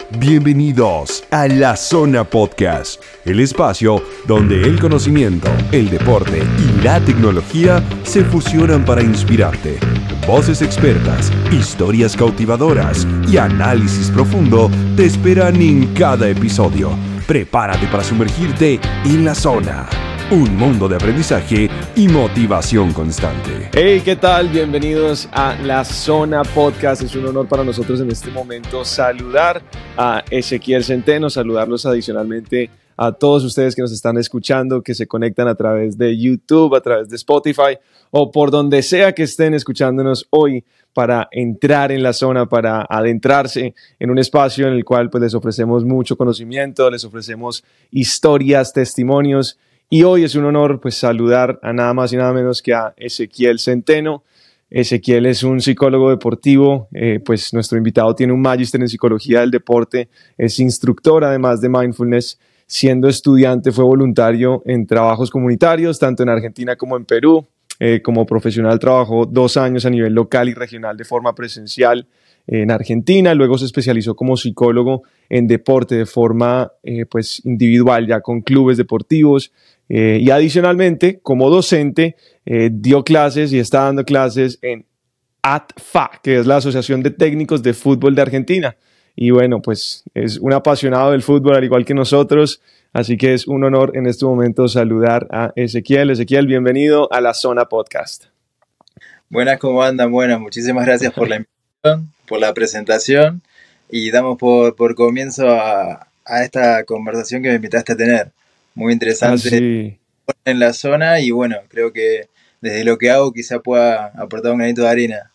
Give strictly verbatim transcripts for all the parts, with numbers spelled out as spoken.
Bienvenidos a La Zona Podcast, el espacio donde el conocimiento, el deporte y la tecnología se fusionan para inspirarte. Voces expertas, historias cautivadoras y análisis profundo te esperan en cada episodio. Prepárate para sumergirte en la zona. Un mundo de aprendizaje y motivación constante. Hey, ¿qué tal? Bienvenidos a La Zona Podcast. Es un honor para nosotros en este momento saludar a Ezequiel Centeno, saludarlos adicionalmente a todos ustedes que nos están escuchando, que se conectan a través de YouTube, a través de Spotify o por donde sea que estén escuchándonos hoy para entrar en la zona, para adentrarse en un espacio en el cual pues, les ofrecemos mucho conocimiento, les ofrecemos historias, testimonios. Y hoy es un honor pues, saludar a nada más y nada menos que a Ezequiel Centeno. Ezequiel es un psicólogo deportivo, eh, pues nuestro invitado tiene un magíster en psicología del deporte, es instructor además de mindfulness. Siendo estudiante fue voluntario en trabajos comunitarios, tanto en Argentina como en Perú. Eh, como profesional trabajó dos años a nivel local y regional de forma presencial en Argentina, luego se especializó como psicólogo en deporte de forma eh, pues individual, ya con clubes deportivos. Eh, y adicionalmente, como docente, eh, dio clases y está dando clases en A T F A, que es la Asociación de Técnicos de Fútbol de Argentina. Y bueno, pues es un apasionado del fútbol, al igual que nosotros, así que es un honor en este momento saludar a Ezequiel. Ezequiel, bienvenido a La Zona Podcast. Buenas, ¿cómo andan? Buenas, muchísimas gracias por la invitación, por la presentación y damos por, por comienzo a, a esta conversación que me invitaste a tener. Muy interesante ah, sí. en la zona y bueno, creo que desde lo que hago quizá pueda aportar un granito de arena.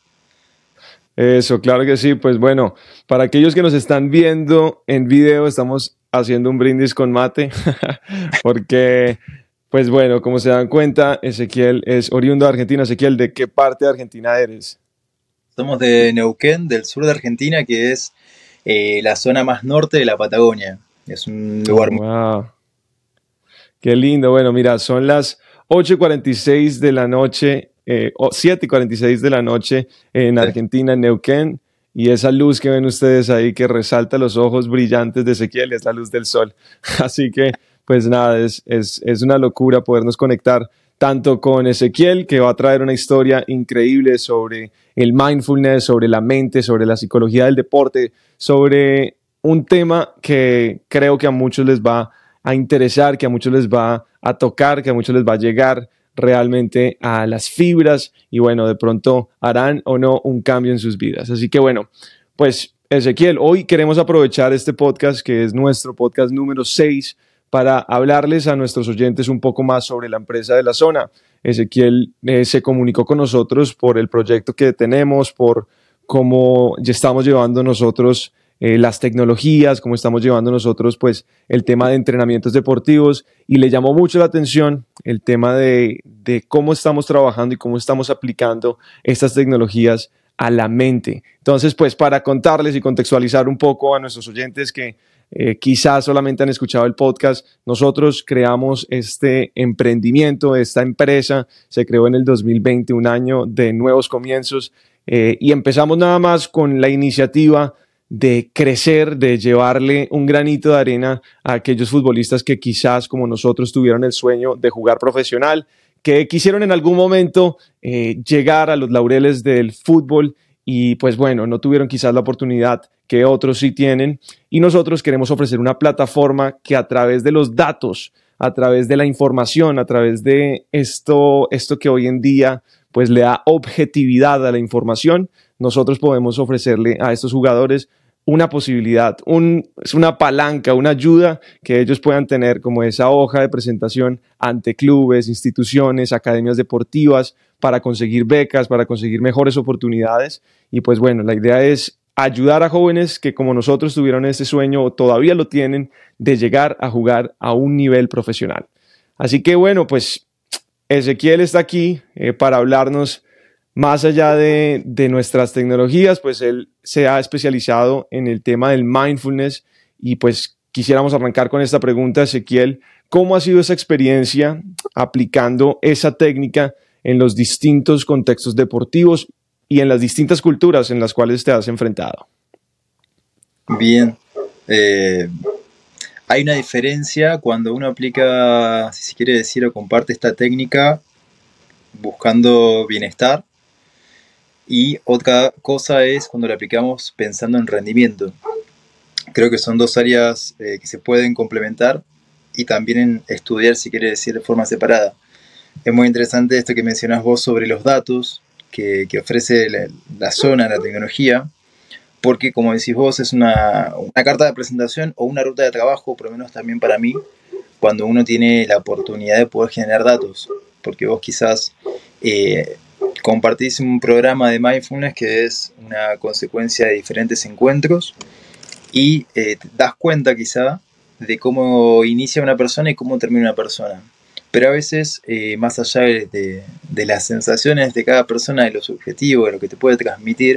Eso, claro que sí. Pues bueno, para aquellos que nos están viendo en video, estamos haciendo un brindis con mate porque, pues bueno, como se dan cuenta, Ezequiel es oriundo de Argentina. Ezequiel, ¿de qué parte de Argentina eres? Somos de Neuquén, del sur de Argentina, que es eh, la zona más norte de la Patagonia. Es un lugar muy... Wow. Qué lindo. Bueno, mira, son las ocho y cuarenta y seis de la noche, eh, siete y cuarenta y seis de la noche en Argentina, en Neuquén, y esa luz que ven ustedes ahí que resalta los ojos brillantes de Ezequiel es la luz del sol. Así que, pues nada, es, es, es una locura podernos conectar tanto con Ezequiel, que va a traer una historia increíble sobre el mindfulness, sobre la mente, sobre la psicología del deporte, sobre un tema que creo que a muchos les va a a interesar, que a muchos les va a tocar, que a muchos les va a llegar realmente a las fibras y bueno, de pronto harán o no un cambio en sus vidas. Así que bueno, pues Ezequiel, hoy queremos aprovechar este podcast que es nuestro podcast número seis para hablarles a nuestros oyentes un poco más sobre la empresa de la zona. Ezequiel eh, se comunicó con nosotros por el proyecto que tenemos, por cómo ya estamos llevando nosotros Eh, las tecnologías, cómo estamos llevando nosotros pues el tema de entrenamientos deportivos y le llamó mucho la atención el tema de, de cómo estamos trabajando y cómo estamos aplicando estas tecnologías a la mente. Entonces pues para contarles y contextualizar un poco a nuestros oyentes que eh, quizás solamente han escuchado el podcast, nosotros creamos este emprendimiento, esta empresa se creó en el dos mil veinte, un año de nuevos comienzos eh, y empezamos nada más con la iniciativa de crecer, de llevarle un granito de arena a aquellos futbolistas que quizás como nosotros tuvieron el sueño de jugar profesional, que quisieron en algún momento eh, llegar a los laureles del fútbol y pues bueno, no tuvieron quizás la oportunidad que otros sí tienen y nosotros queremos ofrecer una plataforma que a través de los datos, a través de la información, a través de esto, esto que hoy en día pues le da objetividad a la información, nosotros podemos ofrecerle a estos jugadores una posibilidad, un, una palanca, una ayuda que ellos puedan tener como esa hoja de presentación ante clubes, instituciones, academias deportivas para conseguir becas, para conseguir mejores oportunidades. Y pues bueno, la idea es ayudar a jóvenes que como nosotros tuvieron ese sueño o todavía lo tienen de llegar a jugar a un nivel profesional. Así que bueno, pues Ezequiel está aquí eh, para hablarnos. Más allá de, de nuestras tecnologías, pues él se ha especializado en el tema del mindfulness y pues quisiéramos arrancar con esta pregunta, Ezequiel, ¿cómo ha sido esa experiencia aplicando esa técnica en los distintos contextos deportivos y en las distintas culturas en las cuales te has enfrentado? Bien, Eh, hay una diferencia cuando uno aplica, si se quiere decir, o comparte esta técnica buscando bienestar, y otra cosa es cuando la aplicamos pensando en rendimiento. Creo que son dos áreas eh, que se pueden complementar y también en estudiar, si quiere decir, de forma separada. Es muy interesante esto que mencionás vos sobre los datos que, que ofrece la, la zona, la tecnología, porque como decís vos, es una, una carta de presentación o una ruta de trabajo, por lo menos también para mí, cuando uno tiene la oportunidad de poder generar datos, porque vos quizás eh, compartís un programa de mindfulness que es una consecuencia de diferentes encuentros y eh, te das cuenta quizá de cómo inicia una persona y cómo termina una persona. Pero a veces, eh, más allá de, de las sensaciones de cada persona, de los objetivos, de lo que te puede transmitir,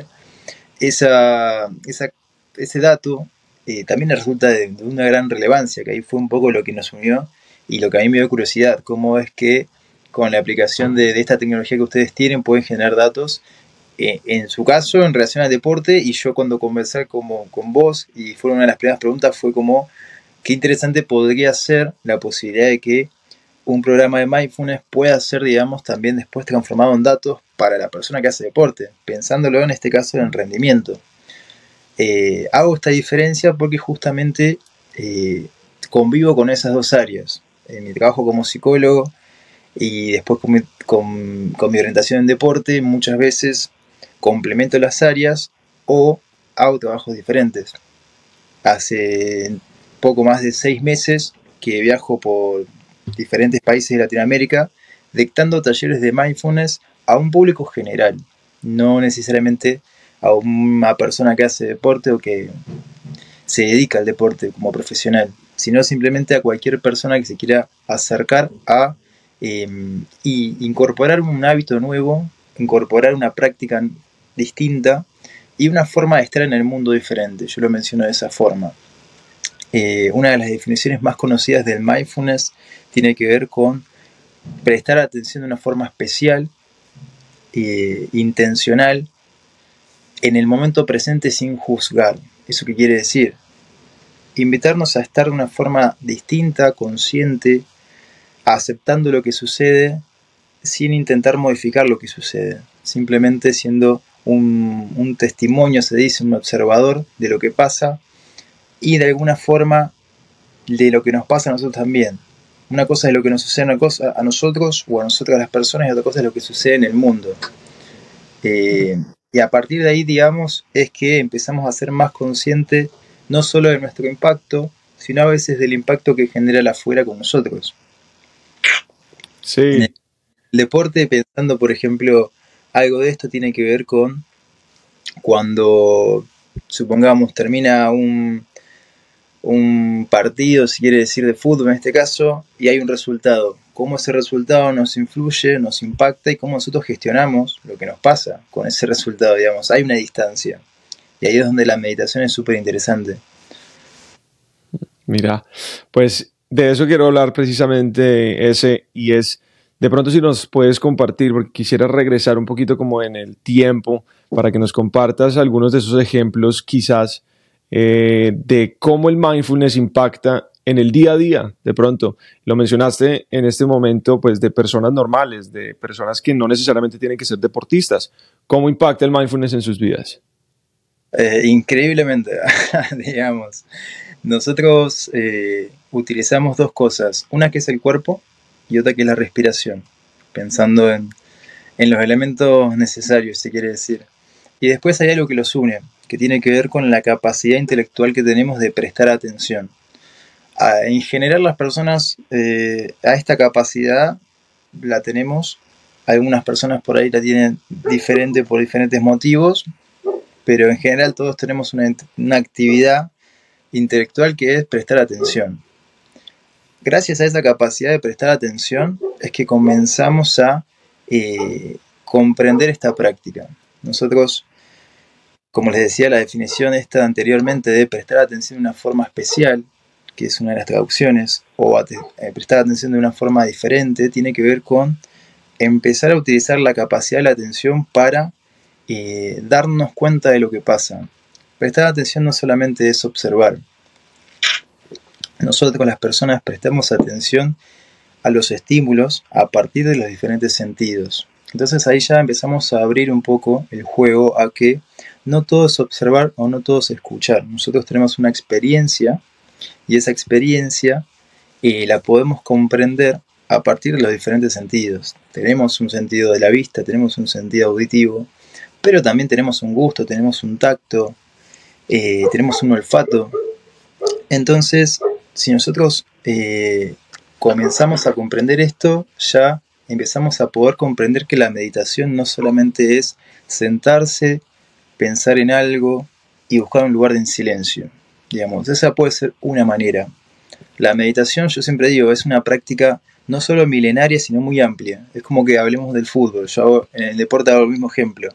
esa, esa, ese dato eh, también resulta de, de una gran relevancia, que ahí fue un poco lo que nos unió y lo que a mí me dio curiosidad, cómo es que con la aplicación de, de esta tecnología que ustedes tienen pueden generar datos, eh, en su caso en relación al deporte, y yo cuando conversé como, con vos, y fue una de las primeras preguntas, fue como, qué interesante podría ser la posibilidad de que un programa de mindfulness pueda ser, digamos, también después transformado en datos para la persona que hace deporte, pensándolo en este caso en rendimiento. Eh, hago esta diferencia porque justamente eh, convivo con esas dos áreas. En mi trabajo como psicólogo y después con mi, con, con mi orientación en deporte, muchas veces complemento las áreas o hago trabajos diferentes. Hace poco más de seis meses que viajo por diferentes países de Latinoamérica dictando talleres de mindfulness a un público general, no necesariamente a una persona que hace deporte o que se dedica al deporte como profesional, sino simplemente a cualquier persona que se quiera acercar a eh, y incorporar un hábito nuevo, incorporar una práctica distinta y una forma de estar en el mundo diferente. Yo lo menciono de esa forma. Eh, una de las definiciones más conocidas del mindfulness tiene que ver con prestar atención de una forma especial, eh, intencional, en el momento presente sin juzgar. ¿Eso qué quiere decir? Invitarnos a estar de una forma distinta, consciente, aceptando lo que sucede sin intentar modificar lo que sucede, simplemente siendo un, un testimonio, se dice, un observador de lo que pasa y de alguna forma de lo que nos pasa a nosotros también. Una cosa es lo que nos sucede una cosa a nosotros o a nosotras las personas, y otra cosa es lo que sucede en el mundo. Eh, y a partir de ahí, digamos, es que empezamos a ser más conscientes no solo de nuestro impacto, sino a veces del impacto que genera la afuera con nosotros. Sí. En el deporte, pensando, por ejemplo, algo de esto tiene que ver con cuando, supongamos, termina un, un partido, si quiere decir de fútbol en este caso, y hay un resultado. Cómo ese resultado nos influye, nos impacta y cómo nosotros gestionamos lo que nos pasa con ese resultado, digamos. Hay una distancia. Y ahí es donde la meditación es súper interesante. Mira, pues de eso quiero hablar precisamente, ese, y es, de pronto si nos puedes compartir, porque quisiera regresar un poquito como en el tiempo, para que nos compartas algunos de esos ejemplos quizás eh, de cómo el mindfulness impacta en el día a día. De pronto, lo mencionaste en este momento, pues de personas normales, de personas que no necesariamente tienen que ser deportistas. ¿Cómo impacta el mindfulness en sus vidas? Eh, increíblemente, digamos. Nosotros eh, utilizamos dos cosas, una que es el cuerpo y otra que es la respiración, pensando en, en los elementos necesarios, se quiere decir. Y después hay algo que los une, que tiene que ver con la capacidad intelectual que tenemos de prestar atención. A, en general las personas eh, a esta capacidad la tenemos, algunas personas por ahí la tienen diferente por diferentes motivos, pero en general todos tenemos una, una actividad intelectual que es prestar atención. Gracias a esa capacidad de prestar atención es que comenzamos a eh, comprender esta práctica. Nosotros, como les decía, la definición esta anteriormente de prestar atención de una forma especial, que es una de las traducciones, o a te, eh, prestar atención de una forma diferente, tiene que ver con empezar a utilizar la capacidad de la atención para eh, darnos cuenta de lo que pasa. Prestar atención no solamente es observar, nosotros las personas prestamos atención a los estímulos a partir de los diferentes sentidos. Entonces ahí ya empezamos a abrir un poco el juego a que no todo es observar o no todo es escuchar. Nosotros tenemos una experiencia y esa experiencia eh, la podemos comprender a partir de los diferentes sentidos. Tenemos un sentido de la vista, tenemos un sentido auditivo, pero también tenemos un gusto, tenemos un tacto, eh, tenemos un olfato. Entonces, si nosotros eh, comenzamos a comprender esto, ya empezamos a poder comprender que la meditación no solamente es sentarse, pensar en algo y buscar un lugar en silencio. Digamos, esa puede ser una manera. La meditación, yo siempre digo, es una práctica no solo milenaria, sino muy amplia. Es como que hablemos del fútbol. Yo hago, en el deporte hago el mismo ejemplo.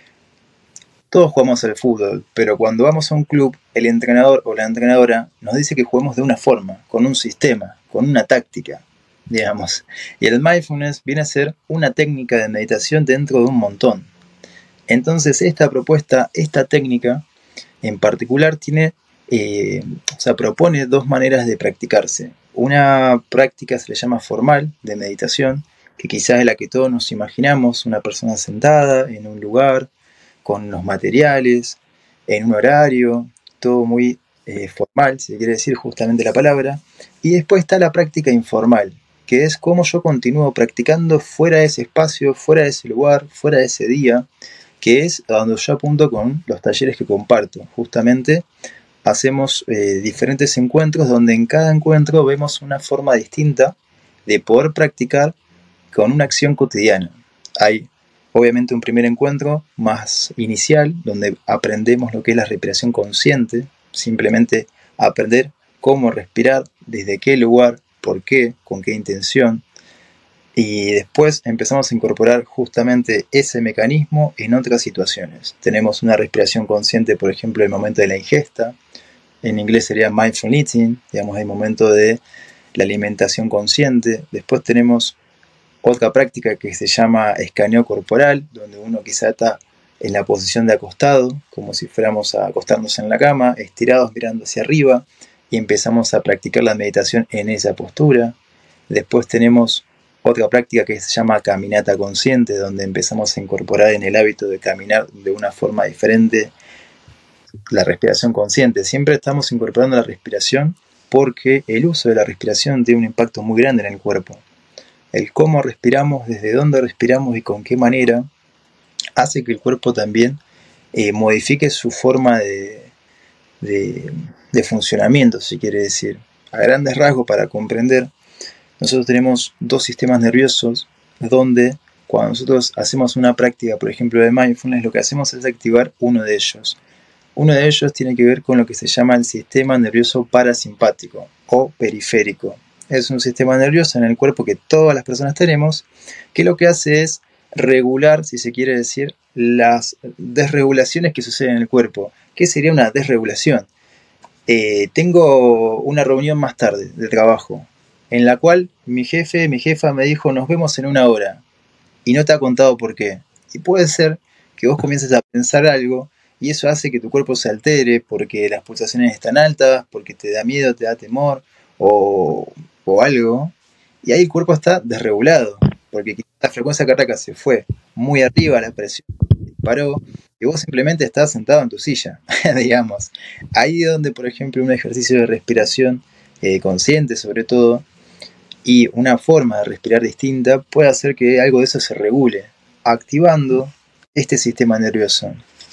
Todos jugamos al fútbol, pero cuando vamos a un club, el entrenador o la entrenadora nos dice que juguemos de una forma, con un sistema, con una táctica, digamos. Y el mindfulness viene a ser una técnica de meditación dentro de un montón. Entonces esta propuesta, esta técnica en particular tiene, eh, o sea, propone dos maneras de practicarse. Una práctica se le llama formal, de meditación, que quizás es la que todos nos imaginamos, una persona sentada en un lugar, con los materiales, en un horario, todo muy eh, formal, si se quiere decir justamente la palabra. Y después está la práctica informal, que es cómo yo continúo practicando fuera de ese espacio, fuera de ese lugar, fuera de ese día, que es a donde yo apunto con los talleres que comparto. Justamente hacemos eh, diferentes encuentros donde en cada encuentro vemos una forma distinta de poder practicar con una acción cotidiana. Hay obviamente un primer encuentro más inicial, donde aprendemos lo que es la respiración consciente, simplemente aprender cómo respirar, desde qué lugar, por qué, con qué intención. Y después empezamos a incorporar justamente ese mecanismo en otras situaciones. Tenemos una respiración consciente, por ejemplo, en el momento de la ingesta. En inglés sería mindful eating, digamos, el momento de la alimentación consciente. Después tenemos otra práctica que se llama escaneo corporal, donde uno quizá está en la posición de acostado, como si fuéramos a acostarnos en la cama, estirados mirando hacia arriba, y empezamos a practicar la meditación en esa postura. Después tenemos otra práctica que se llama caminata consciente, donde empezamos a incorporar en el hábito de caminar de una forma diferente la respiración consciente. Siempre estamos incorporando la respiración porque el uso de la respiración tiene un impacto muy grande en el cuerpo. El cómo respiramos, desde dónde respiramos y con qué manera hace que el cuerpo también eh, modifique su forma de, de, de funcionamiento, si quiere decir. A grandes rasgos, para comprender, nosotros tenemos dos sistemas nerviosos donde cuando nosotros hacemos una práctica, por ejemplo, de mindfulness, lo que hacemos es activar uno de ellos. Uno de ellos tiene que ver con lo que se llama el sistema nervioso parasimpático o periférico. Es un sistema nervioso en el cuerpo que todas las personas tenemos, que lo que hace es regular, si se quiere decir, las desregulaciones que suceden en el cuerpo. ¿Qué sería una desregulación? Eh, tengo una reunión más tarde de trabajo, en la cual mi jefe, mi jefa me dijo, nos vemos en una hora, y no te ha contado por qué. Y puede ser que vos comiences a pensar algo, y eso hace que tu cuerpo se altere, porque las pulsaciones están altas, porque te da miedo, te da temor, o... o algo, y ahí el cuerpo está desregulado, porque quizás la frecuencia cardíaca se fue muy arriba, la presión disparó, y vos simplemente estás sentado en tu silla, digamos. Ahí es donde, por ejemplo, un ejercicio de respiración eh, consciente, sobre todo, y una forma de respirar distinta, puede hacer que algo de eso se regule, activando este sistema nervioso.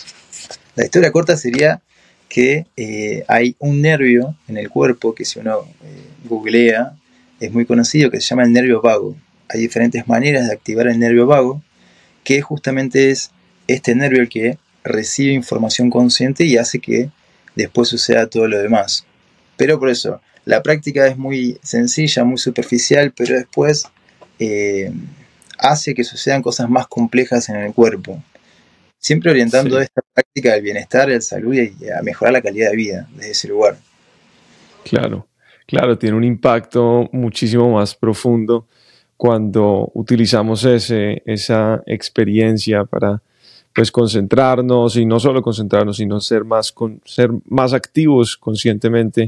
La historia corta sería que eh, hay un nervio en el cuerpo que si uno eh, googlea, es muy conocido, que se llama el nervio vago. Hay diferentes maneras de activar el nervio vago, que justamente es este nervio el que recibe información consciente y hace que después suceda todo lo demás. Pero por eso, la práctica es muy sencilla, muy superficial, pero después eh, hace que sucedan cosas más complejas en el cuerpo. Siempre orientando sí. esta práctica al bienestar, a la salud y a mejorar la calidad de vida desde ese lugar. Claro, claro, tiene un impacto muchísimo más profundo cuando utilizamos ese, esa experiencia para pues, concentrarnos, y no solo concentrarnos, sino ser más, con, ser más activos conscientemente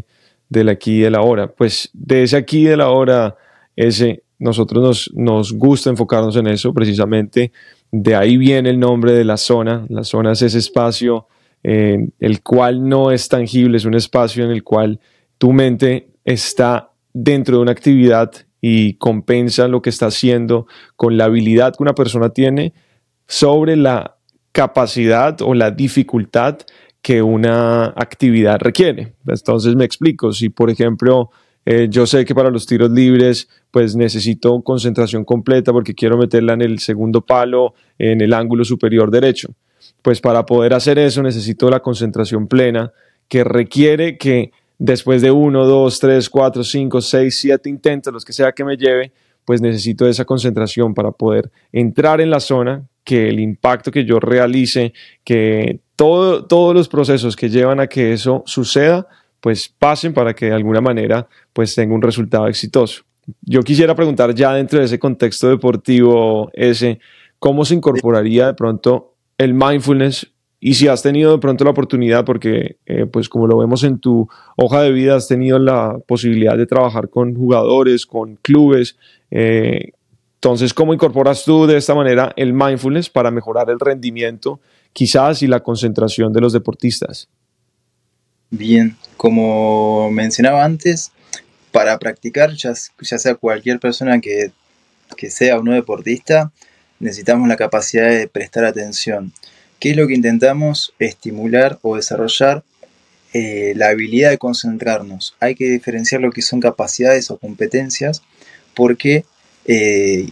del aquí y del ahora. Pues de ese aquí y del ahora, ese, nosotros nos, nos gusta enfocarnos en eso precisamente. De ahí viene el nombre de la zona. La zona es ese espacio eh, el cual no es tangible, es un espacio en el cual tu mente está dentro de una actividad y compensa lo que está haciendo con la habilidad que una persona tiene sobre la capacidad o la dificultad que una actividad requiere. Entonces me explico, si por ejemplo eh, yo sé que para los tiros libres pues necesito concentración completa porque quiero meterla en el segundo palo en el ángulo superior derecho, pues para poder hacer eso necesito la concentración plena que requiere que después de uno, dos, tres, cuatro, cinco, seis, siete intentos, los que sea que me lleve, pues necesito esa concentración para poder entrar en la zona, que el impacto que yo realice, que todo, todos los procesos que llevan a que eso suceda, pues pasen para que de alguna manera pues tenga un resultado exitoso. Yo quisiera preguntar ya dentro de ese contexto deportivo, ese, ¿cómo se incorporaría de pronto el mindfulness? Y si has tenido de pronto la oportunidad, porque eh, pues como lo vemos en tu hoja de vida, has tenido la posibilidad de trabajar con jugadores, con clubes. Eh, entonces, ¿cómo incorporas tú de esta manera el mindfulness para mejorar el rendimiento, quizás, y la concentración de los deportistas? Bien, como mencionaba antes, para practicar, ya, ya sea cualquier persona que, que sea o no deportista, necesitamos la capacidad de prestar atención. ¿Qué es lo que intentamos estimular o desarrollar? Eh, la habilidad de concentrarnos. Hay que diferenciar lo que son capacidades o competencias porque eh,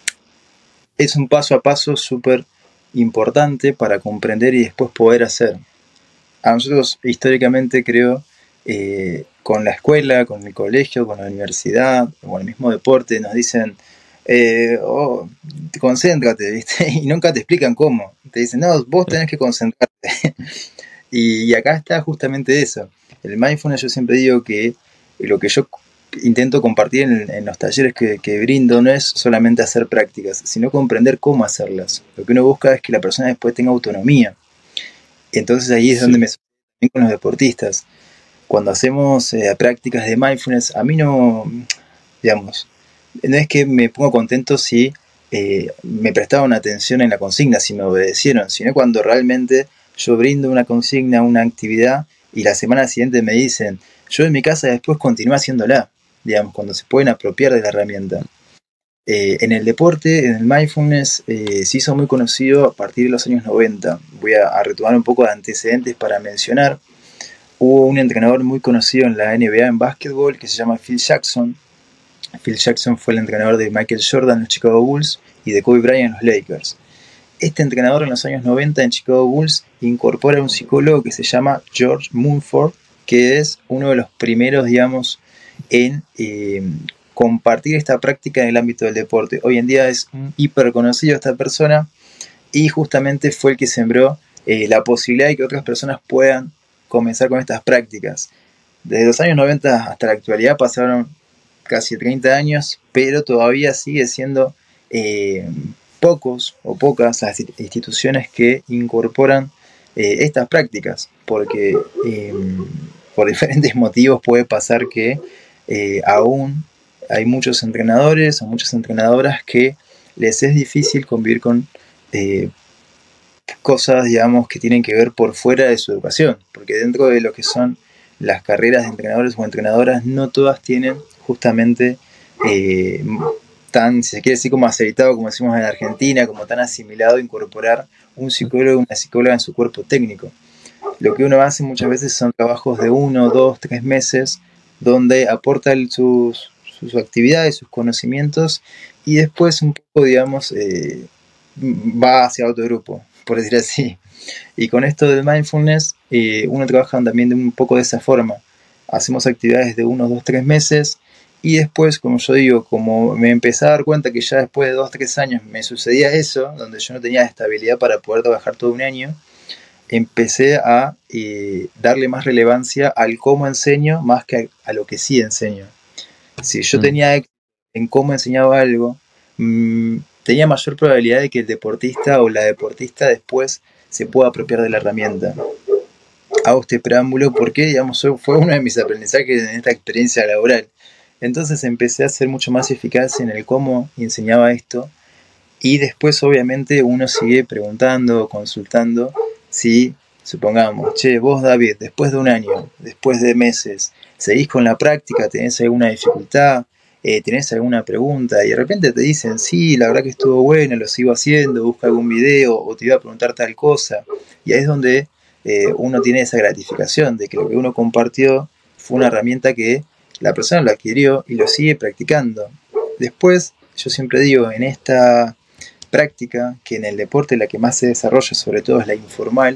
es un paso a paso súper importante para comprender y después poder hacer. A nosotros históricamente creo, eh, con la escuela, con el colegio, con la universidad, con el mismo deporte, nos dicen, eh, oh, concéntrate, ¿viste? Y nunca te explican cómo. Te dicen, no, vos tenés que concentrarte. y, y acá está justamente eso. El mindfulness, yo siempre digo que lo que yo intento compartir en, en los talleres que, que brindo no es solamente hacer prácticas, sino comprender cómo hacerlas. Lo que uno busca es que la persona después tenga autonomía. Entonces ahí es sí. donde me sucede con los deportistas. Cuando hacemos eh, prácticas de mindfulness, a mí no, digamos, no es que me pongo contento si eh, me prestaron atención en la consigna, si me obedecieron, sino cuando realmente yo brindo una consigna, una actividad, y la semana siguiente me dicen, yo en mi casa después continúo haciéndola, digamos, cuando se pueden apropiar de la herramienta. Eh, en el deporte, en el mindfulness, eh, se hizo muy conocido a partir de los años noventa. Voy a, a retomar un poco de antecedentes para mencionar. Hubo un entrenador muy conocido en la N B A en básquetbol que se llama Phil Jackson. Phil Jackson fue el entrenador de Michael Jordan en los Chicago Bulls y de Kobe Bryant en los Lakers. Este entrenador en los años noventa en Chicago Bulls incorpora a un psicólogo que se llama George Mumford, que es uno de los primeros, digamos, en eh, compartir esta práctica en el ámbito del deporte. Hoy en día es hiper conocido esta persona y justamente fue el que sembró eh, la posibilidad de que otras personas puedan comenzar con estas prácticas. Desde los años noventa hasta la actualidad pasaron casi treinta años, pero todavía sigue siendo eh, pocos o pocas las instituciones que incorporan eh, estas prácticas, porque eh, por diferentes motivos puede pasar que eh, aún hay muchos entrenadores o muchas entrenadoras que les es difícil convivir con eh, cosas, digamos, que tienen que ver por fuera de su educación, porque dentro de lo que son las carreras de entrenadores o entrenadoras, no todas tienen justamente eh, tan, si se quiere decir, como aceitado, como decimos en Argentina, como tan asimilado incorporar un psicólogo o una psicóloga en su cuerpo técnico. Lo que uno hace muchas veces son trabajos de uno, dos, tres meses, donde aporta el, sus, sus actividades, sus conocimientos, y después un poco, digamos, eh, va hacia otro grupo, por decir así. Y con esto del mindfulness, eh, uno trabaja también de un poco de esa forma. Hacemos actividades de unos dos, tres meses, y después, como yo digo, como me empecé a dar cuenta que ya después de dos, tres años me sucedía eso, donde yo no tenía estabilidad para poder trabajar todo un año, empecé a eh, darle más relevancia al cómo enseño más que a, a lo que sí enseño. Si yo mm. tenía éxito en cómo enseñaba algo, mmm, tenía mayor probabilidad de que el deportista o la deportista después se pueda apropiar de la herramienta. hago este preámbulo porque, digamos, fue uno de mis aprendizajes en esta experiencia laboral. Entonces empecé a ser mucho más eficaz en el cómo enseñaba esto, y después obviamente uno sigue preguntando, consultando, si, supongamos, che, vos David, después de un año, después de meses, seguís con la práctica, tenés alguna dificultad, eh, tenés alguna pregunta, y de repente te dicen, sí, la verdad que estuvo bueno, lo sigo haciendo, busca algún video, o te iba a preguntar tal cosa, y ahí es donde eh, uno tiene esa gratificación de que lo que uno compartió fue una herramienta que la persona lo adquirió y lo sigue practicando. Después, yo siempre digo, en esta práctica, que en el deporte la que más se desarrolla sobre todo es la informal,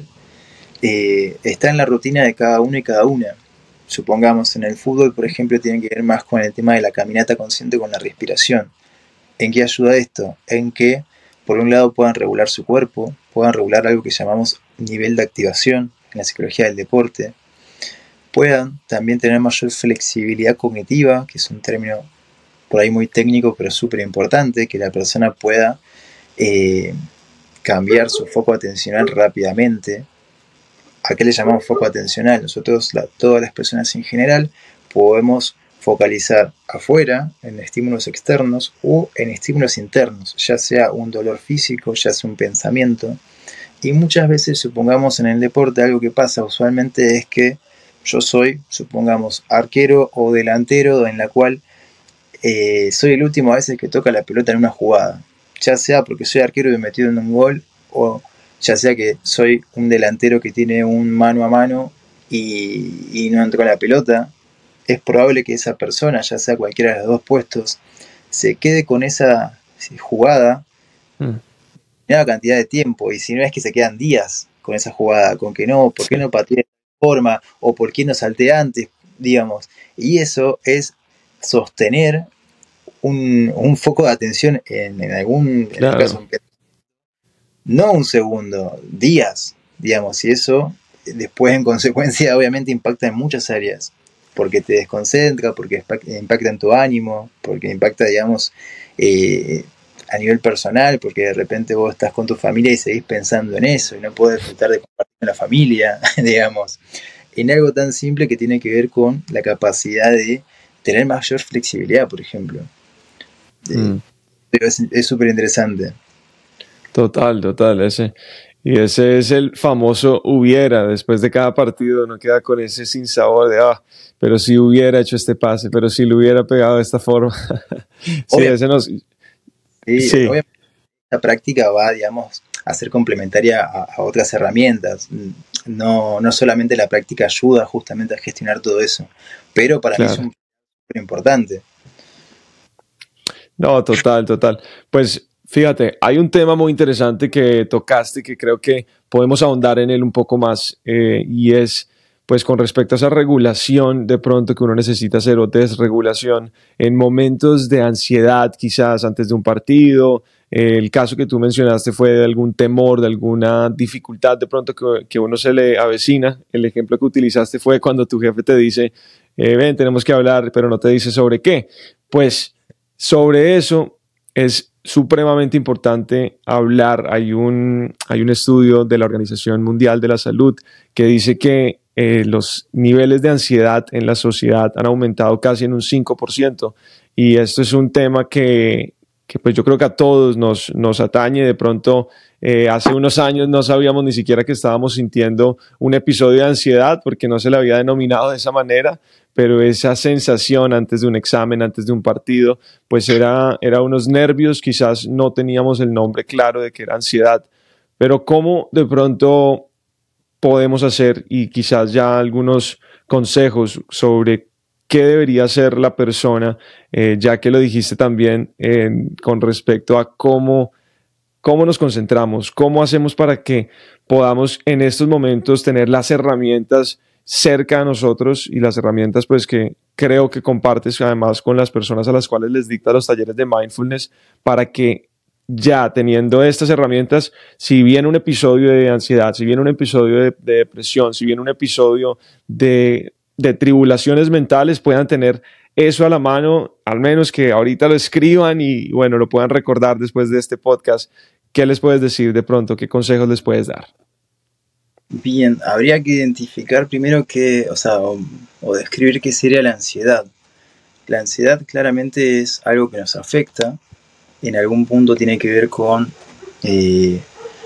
eh, está en la rutina de cada uno y cada una. Supongamos en el fútbol, por ejemplo, tiene que ver más con el tema de la caminata consciente con la respiración. ¿En qué ayuda esto? En que, por un lado, puedan regular su cuerpo, puedan regular algo que llamamos nivel de activación en la psicología del deporte, puedan también tener mayor flexibilidad cognitiva, que es un término por ahí muy técnico, pero súper importante, que la persona pueda eh, cambiar su foco atencional rápidamente. ¿A qué le llamamos foco atencional? Nosotros, la, todas las personas en general, podemos focalizar afuera, en estímulos externos o en estímulos internos, ya sea un dolor físico, ya sea un pensamiento. Y muchas veces, supongamos en el deporte, algo que pasa usualmente es que yo soy, supongamos, arquero o delantero, en la cual eh, soy el último a veces que toca la pelota en una jugada, ya sea porque soy arquero y me he metido en un gol, o ya sea que soy un delantero que tiene un mano a mano y, y no entró la pelota. Es probable que esa persona, ya sea cualquiera de los dos puestos, se quede con esa jugada mm. una cantidad de tiempo, y si no es que se quedan días con esa jugada, con que no, ¿por qué no pateé de esta forma? O ¿por qué no salté antes? Digamos, y eso es sostener un, un foco de atención en, en algún claro. en el caso, no un segundo, días, digamos, y eso después en consecuencia obviamente impacta en muchas áreas, porque te desconcentra, porque impacta en tu ánimo, porque impacta, digamos, eh, a nivel personal, porque de repente vos estás con tu familia y seguís pensando en eso y no podés disfrutar de compartir con la familia, digamos, en algo tan simple que tiene que ver con la capacidad de tener mayor flexibilidad, por ejemplo. Mm. Eh, es súper interesante. Total, total, ese. Y ese es el famoso hubiera. Después de cada partido uno queda con ese sinsabor de, ah, pero si hubiera hecho este pase, pero si lo hubiera pegado de esta forma. sí, Obvio. ese nos... Sí, sí. Obviamente esta práctica va, digamos, a ser complementaria a, a otras herramientas. No, no solamente la práctica ayuda justamente a gestionar todo eso, pero para claro. mí es un súper importante. No, total, total. Pues fíjate, hay un tema muy interesante que tocaste que creo que podemos ahondar en él un poco más eh, y es pues con respecto a esa regulación de pronto que uno necesita hacer o desregulación en momentos de ansiedad, quizás antes de un partido. Eh, el caso que tú mencionaste fue de algún temor, de alguna dificultad de pronto que, que uno se le avecina. El ejemplo que utilizaste fue cuando tu jefe te dice, eh, ven, tenemos que hablar, pero no te dice sobre qué. Pues sobre eso es supremamente importante hablar. Hay un, hay un estudio de la Organización Mundial de la Salud que dice que eh, los niveles de ansiedad en la sociedad han aumentado casi en un cinco por ciento, y esto es un tema que, que pues yo creo que a todos nos, nos atañe. De pronto eh, hace unos años no sabíamos ni siquiera que estábamos sintiendo un episodio de ansiedad porque no se le había denominado de esa manera, pero esa sensación antes de un examen, antes de un partido, pues era, era unos nervios, quizás no teníamos el nombre claro de que era ansiedad, pero cómo de pronto podemos hacer, y quizás ya algunos consejos sobre qué debería hacer la persona, eh, ya que lo dijiste también eh, con respecto a cómo, cómo nos concentramos, cómo hacemos para que podamos en estos momentos tener las herramientas cerca de nosotros, y las herramientas pues que creo que compartes además con las personas a las cuales les dicta los talleres de mindfulness, para que ya teniendo estas herramientas, si viene un episodio de ansiedad, si viene un episodio de, de depresión, si viene un episodio de, de tribulaciones mentales, puedan tener eso a la mano, al menos que ahorita lo escriban y bueno, lo puedan recordar después de este podcast. ¿Qué les puedes decir de pronto? ¿Qué consejos les puedes dar? Bien, habría que identificar primero qué, o sea, o, o describir qué sería la ansiedad. La ansiedad claramente es algo que nos afecta, en algún punto tiene que ver con eh,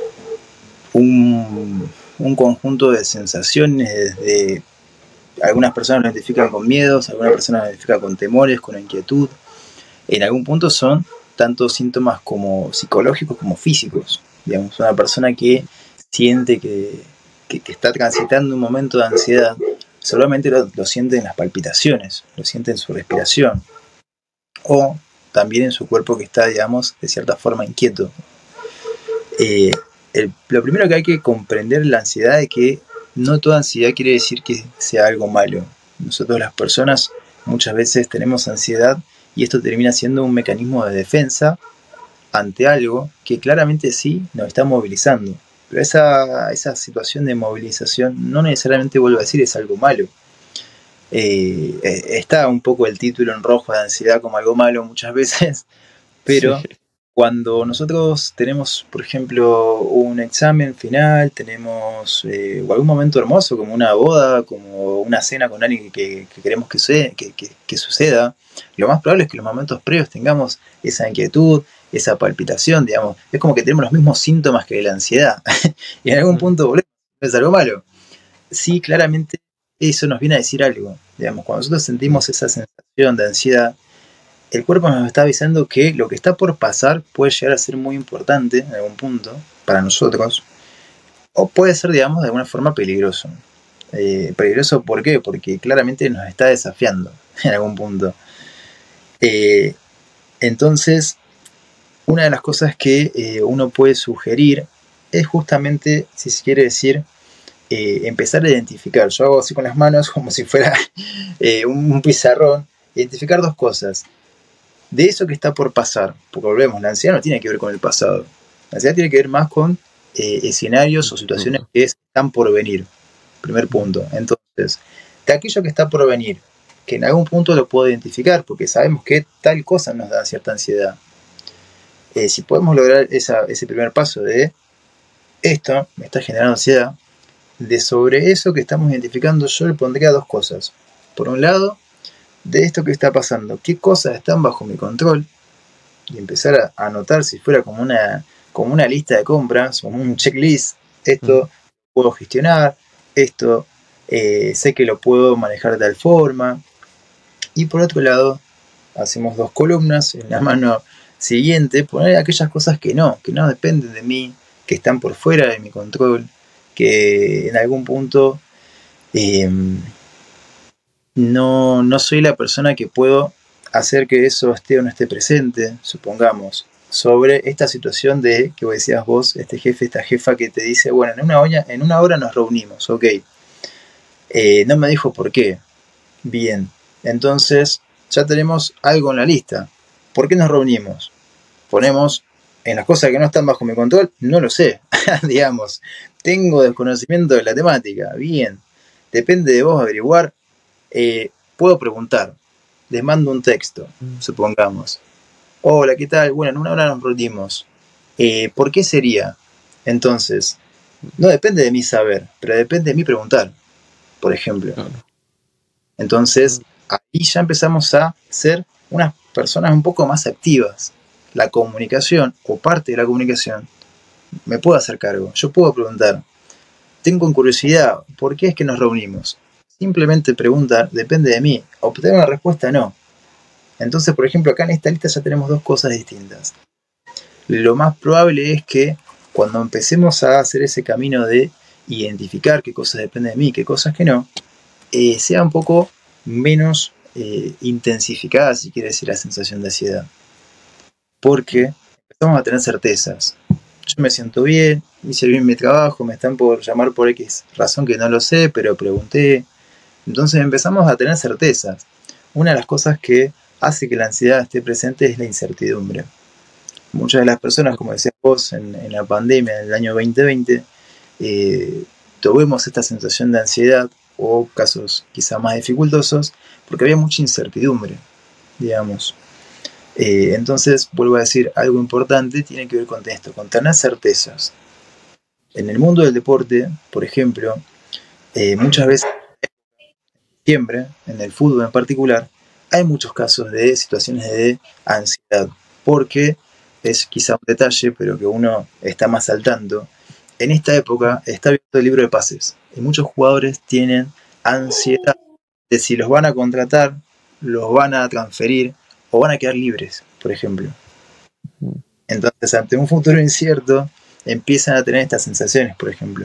un, un conjunto de sensaciones, de, algunas personas lo identifican con miedos, algunas personas lo identifican con temores, con inquietud. En algún punto son tanto síntomas como psicológicos como físicos. Digamos, una persona que siente que, que, que está transitando un momento de ansiedad, solamente lo, lo siente en las palpitaciones, lo siente en su respiración, o también en su cuerpo que está, digamos, de cierta forma inquieto. Eh, el, lo primero que hay que comprender es la ansiedad, es que no toda ansiedad quiere decir que sea algo malo. Nosotros las personas muchas veces tenemos ansiedad y esto termina siendo un mecanismo de defensa ante algo que claramente sí nos está movilizando. Pero esa, esa situación de movilización no necesariamente, vuelvo a decir, es algo malo. Eh, está un poco el título en rojo de ansiedad como algo malo muchas veces, pero sí. Cuando nosotros tenemos, por ejemplo, un examen final, tenemos eh, o algún momento hermoso como una boda, como una cena con alguien que, que queremos que, suceda, que, que, que suceda, lo más probable es que en los momentos previos tengamos esa inquietud, esa palpitación, digamos. Es como que tenemos los mismos síntomas que la ansiedad. Y en algún punto volvemos, ¿es algo malo? Sí, claramente eso nos viene a decir algo. Digamos, cuando nosotros sentimos esa sensación de ansiedad, el cuerpo nos está avisando que lo que está por pasar puede llegar a ser muy importante en algún punto para nosotros, o puede ser, digamos, de alguna forma peligroso. Eh, peligroso, ¿por qué? Porque claramente nos está desafiando en algún punto. Eh, entonces, una de las cosas que eh, uno puede sugerir es justamente, si se quiere decir, eh, empezar a identificar. Yo hago así con las manos, como si fuera eh, un, un pizarrón, identificar dos cosas. De eso que está por pasar, porque volvemos, la ansiedad no tiene que ver con el pasado, la ansiedad tiene que ver más con eh, escenarios o situaciones que están por venir, primer punto. Entonces, de aquello que está por venir, que en algún punto lo puedo identificar, porque sabemos que tal cosa nos da cierta ansiedad. Eh, si podemos lograr esa, ese primer paso de esto me está generando ansiedad, de sobre eso que estamos identificando yo le pondría dos cosas. Por un lado, de esto que está pasando, qué cosas están bajo mi control, y empezar a anotar si fuera como una, como una lista de compras, como un checklist. Esto puedo gestionar, esto eh, sé que lo puedo manejar de tal forma. Y por otro lado, hacemos dos columnas, en la mano siguiente poner aquellas cosas que no, que no dependen de mí, que están por fuera de mi control, que en algún punto eh, No, no soy la persona que puedo hacer que eso esté o no esté presente, supongamos, sobre esta situación de, que vos decías vos, este jefe, esta jefa que te dice, bueno, en una hora, en una hora nos reunimos, ok. Eh, no me dijo por qué. Bien, entonces ya tenemos algo en la lista. ¿Por qué nos reunimos? Ponemos en las cosas que no están bajo mi control, no lo sé, digamos. Tengo desconocimiento de la temática, bien. Depende de vos averiguar. Eh, puedo preguntar, les mando un texto, supongamos. Hola, ¿qué tal? Bueno, en una hora nos reunimos. Eh, ¿Por qué sería? Entonces, no depende de mí saber, pero depende de mí preguntar, por ejemplo. Entonces, ahí ya empezamos a ser unas personas un poco más activas. La comunicación, o parte de la comunicación, me puedo hacer cargo. Yo puedo preguntar. Tengo curiosidad, ¿por qué es que nos reunimos? Simplemente preguntar, depende de mí. Obtener una respuesta, no. Entonces, por ejemplo, acá en esta lista ya tenemos dos cosas distintas. Lo más probable es que cuando empecemos a hacer ese camino de identificar qué cosas dependen de mí, qué cosas que no, eh, sea un poco menos eh, intensificada, si quiere decir, la sensación de ansiedad. Porque empezamos a tener certezas. Yo me siento bien, hice bien mi trabajo, me están por llamar por X razón que no lo sé, pero pregunté. Entonces empezamos a tener certezas. Una de las cosas que hace que la ansiedad esté presente es la incertidumbre. Muchas de las personas, como decías vos, en, en la pandemia del año veinte veinte, eh, tuvimos esta sensación de ansiedad, o casos quizá más dificultosos, porque había mucha incertidumbre, digamos. Eh, entonces, vuelvo a decir, algo importante tiene que ver con esto, con tener certezas. En el mundo del deporte, por ejemplo, eh, muchas veces, siempre, en el fútbol en particular, hay muchos casos de situaciones de ansiedad, porque es quizá un detalle, pero que uno está más al tanto. En esta época está abierto el libro de pases y muchos jugadores tienen ansiedad de si los van a contratar, los van a transferir o van a quedar libres, por ejemplo. Entonces, ante un futuro incierto, empiezan a tener estas sensaciones, por ejemplo.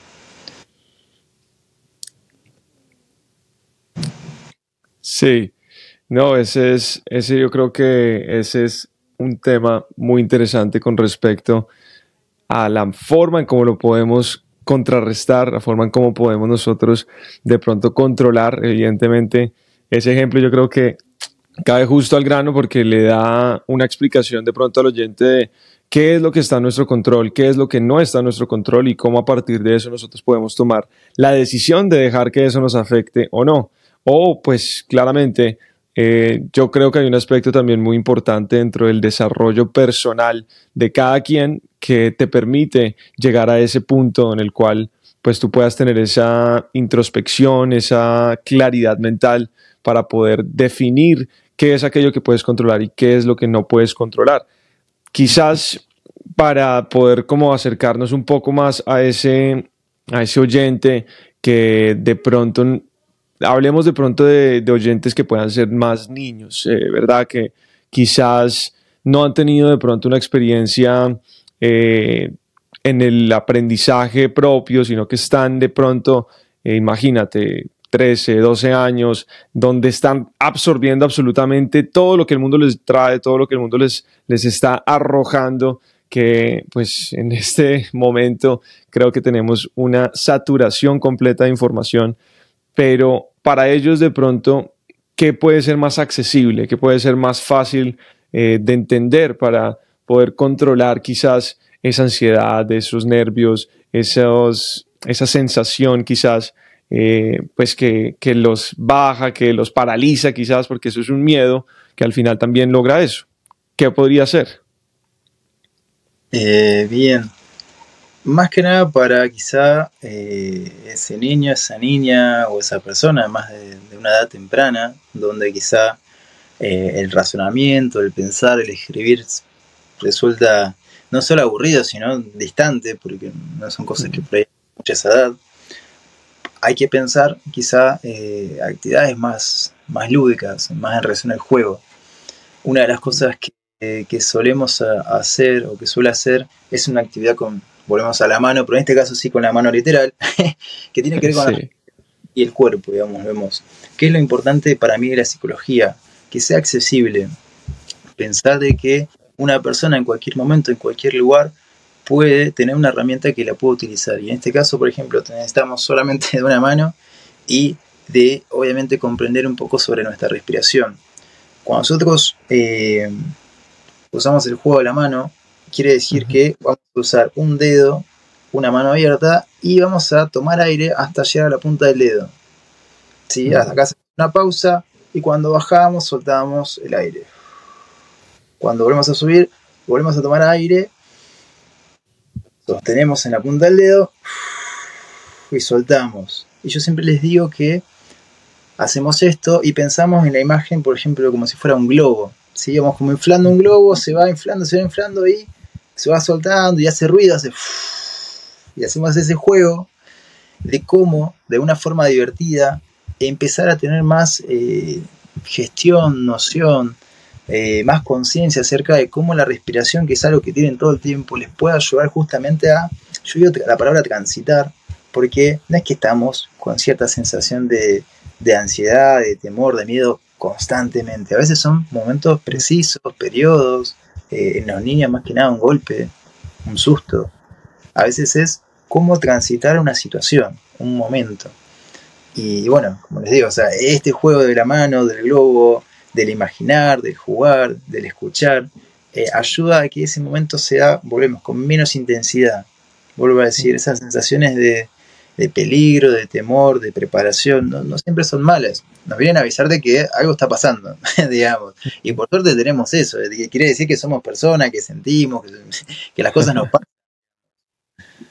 Sí, no, ese es, ese yo creo que ese es un tema muy interesante con respecto a la forma en cómo lo podemos contrarrestar, la forma en cómo podemos nosotros de pronto controlar. Evidentemente, ese ejemplo yo creo que cae justo al grano porque le da una explicación de pronto al oyente de qué es lo que está en nuestro control, qué es lo que no está en nuestro control y cómo a partir de eso nosotros podemos tomar la decisión de dejar que eso nos afecte o no. O pues claramente eh, yo creo que hay un aspecto también muy importante dentro del desarrollo personal de cada quien que te permite llegar a ese punto en el cual pues tú puedas tener esa introspección, esa claridad mental para poder definir qué es aquello que puedes controlar y qué es lo que no puedes controlar. Quizás para poder como acercarnos un poco más a ese, a ese oyente que de pronto, hablemos de pronto de, de oyentes que puedan ser más niños, eh, ¿verdad? Que quizás no han tenido de pronto una experiencia eh, en el aprendizaje propio, sino que están de pronto, eh, imagínate, trece, doce años, donde están absorbiendo absolutamente todo lo que el mundo les trae, todo lo que el mundo les, les está arrojando, que pues en este momento creo que tenemos una saturación completa de información, pero para ellos de pronto, ¿qué puede ser más accesible? ¿Qué puede ser más fácil eh, de entender para poder controlar quizás esa ansiedad, esos nervios, esos, esa sensación quizás Eh, pues que, que los baja, que los paraliza quizás, porque eso es un miedo que al final también logra eso? ¿Qué podría ser? Eh, bien, más que nada para quizá eh, ese niño, esa niña o esa persona más de, de una edad temprana, donde quizá eh, el razonamiento, el pensar, el escribir resulta no solo aburrido, sino distante, porque no son cosas que por ahí hay mucha esa edad. Hay que pensar quizá eh, actividades más, más lúdicas, más en relación al juego. Una de las cosas que, eh, que solemos a, hacer o que suele hacer es una actividad con, volvemos a la mano, pero en este caso sí con la mano literal, que tiene que ver con sí. la, y el cuerpo, digamos, vemos. ¿Qué es lo importante para mí de la psicología? Que sea accesible. Pensar de que una persona en cualquier momento, en cualquier lugar, puede tener una herramienta que la puede utilizar. Y en este caso, por ejemplo, necesitamos solamente de una mano y de, obviamente, comprender un poco sobre nuestra respiración. Cuando nosotros eh, usamos el juego de la mano, quiere decir uh-huh. que vamos a usar un dedo, una mano abierta, y vamos a tomar aire hasta llegar a la punta del dedo. ¿Sí? Uh-huh. Hasta acá hacemos una pausa, y cuando bajamos, soltamos el aire. Cuando volvemos a subir, volvemos a tomar aire, sostenemos en la punta del dedo y soltamos. Y yo siempre les digo que hacemos esto y pensamos en la imagen, por ejemplo, como si fuera un globo. ¿Sí? Vamos como inflando un globo, se va inflando, se va inflando y se va soltando y hace ruido, hace... y hacemos ese juego de cómo, de una forma divertida, empezar a tener más eh, gestión, noción, Eh, más conciencia acerca de cómo la respiración, que es algo que tienen todo el tiempo, les puede ayudar justamente a, yo digo la palabra transitar, porque no es que estamos con cierta sensación de, de ansiedad, de temor, de miedo constantemente. A veces son momentos precisos, periodos, eh, en los niños más que nada un golpe, un susto. A veces es cómo transitar una situación, un momento. Y bueno, como les digo, o sea, este juego de la mano, del globo, del imaginar, del jugar, del escuchar, eh, ayuda a que ese momento sea, volvemos, con menos intensidad. Vuelvo a decir, esas sensaciones de, de peligro, de temor, de preparación, no, no siempre son malas. Nos vienen a avisar de que algo está pasando, digamos. Y por suerte tenemos eso, que quiere decir que somos personas, que sentimos, que, que las cosas nos pasan.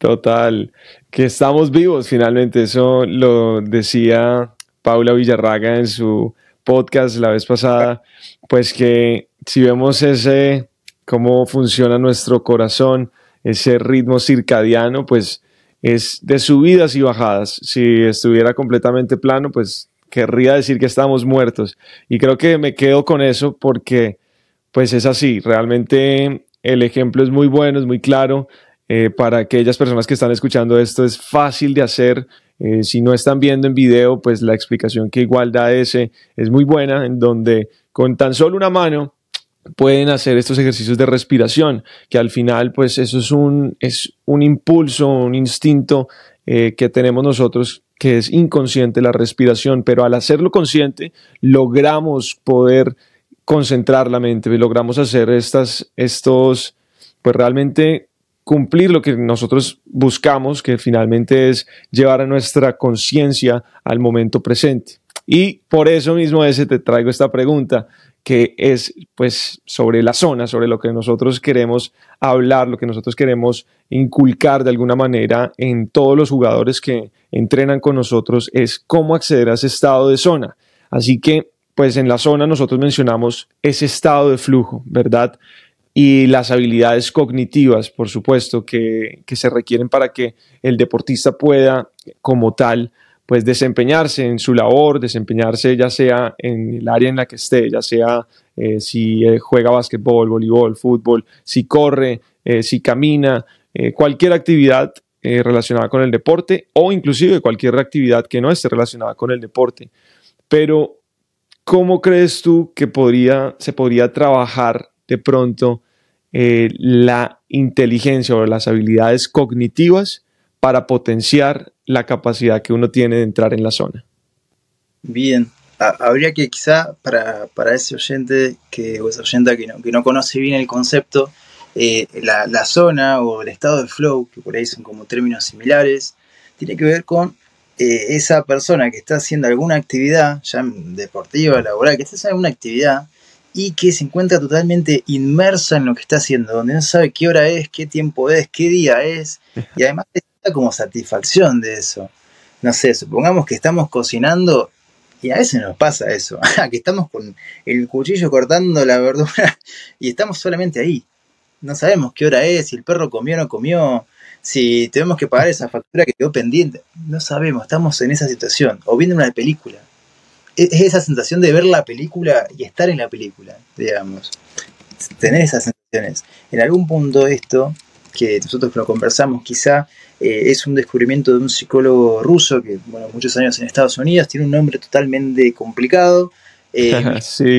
Total, que estamos vivos finalmente, eso lo decía Paula Villarraga en su podcast la vez pasada, pues que si vemos ese, cómo funciona nuestro corazón, ese ritmo circadiano, pues es de subidas y bajadas. Si estuviera completamente plano, pues querría decir que estamos muertos. Y creo que me quedo con eso porque pues es así, realmente el ejemplo es muy bueno, es muy claro. Eh, para aquellas personas que están escuchando esto es fácil de hacer. Eh, si no están viendo en video, pues la explicación que igual da ese es muy buena, en donde con tan solo una mano pueden hacer estos ejercicios de respiración, que al final pues eso es un, es un impulso, un instinto eh, que tenemos nosotros, que es inconsciente la respiración, pero al hacerlo consciente logramos poder concentrar la mente, logramos hacer estas, estos, pues realmente cumplir lo que nosotros buscamos, que finalmente es llevar a nuestra conciencia al momento presente. Y por eso mismo ese te traigo esta pregunta, que es pues sobre la zona, sobre lo que nosotros queremos hablar, lo que nosotros queremos inculcar de alguna manera en todos los jugadores que entrenan con nosotros, es cómo acceder a ese estado de zona. Así que pues en la zona nosotros mencionamos ese estado de flujo, ¿verdad? Y las habilidades cognitivas, por supuesto, que, que se requieren para que el deportista pueda, como tal, pues desempeñarse en su labor, desempeñarse ya sea en el área en la que esté, ya sea eh, si eh, juega básquetbol, voleibol, fútbol, si corre, eh, si camina, eh, cualquier actividad eh, relacionada con el deporte o inclusive cualquier actividad que no esté relacionada con el deporte. Pero, ¿cómo crees tú que podría, se podría trabajar de pronto eh, la inteligencia o las habilidades cognitivas para potenciar la capacidad que uno tiene de entrar en la zona? Bien, ha- habría que quizá para, para ese oyente que, o esa oyenta que no, que no conoce bien el concepto, eh, la, la zona o el estado de flow, que por ahí son como términos similares, tiene que ver con eh, esa persona que está haciendo alguna actividad, ya deportiva, laboral, que está haciendo alguna actividad y que se encuentra totalmente inmersa en lo que está haciendo, donde no sabe qué hora es, qué tiempo es, qué día es, y además está como satisfacción de eso. No sé, supongamos que estamos cocinando y a veces nos pasa eso, que estamos con el cuchillo cortando la verdura y estamos solamente ahí. No sabemos qué hora es, si el perro comió o no comió, si tenemos que pagar esa factura que quedó pendiente. No sabemos, estamos en esa situación. O viendo una película. Es esa sensación de ver la película y estar en la película, digamos. Tener esas sensaciones. En algún punto esto, que nosotros lo conversamos quizá, eh, es un descubrimiento de un psicólogo ruso que, bueno, muchos años en Estados Unidos, tiene un nombre totalmente complicado. Eh, sí,